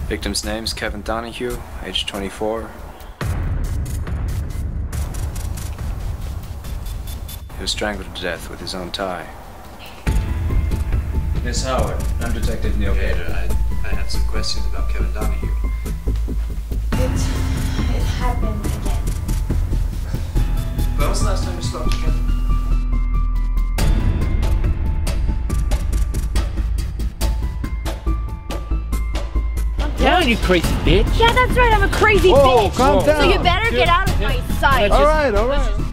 Victim's name's Kevin Donahue, age 24. He was strangled to death with his own tie. Miss Howard, I'm Detective Neil Gator. I have some questions about Kevin Donahue. It happened again. When was the last time you spoke to Kevin? Down, you crazy bitch! Yeah, that's right, I'm a crazy bitch. Calm down. So you better get out of my sight. All right.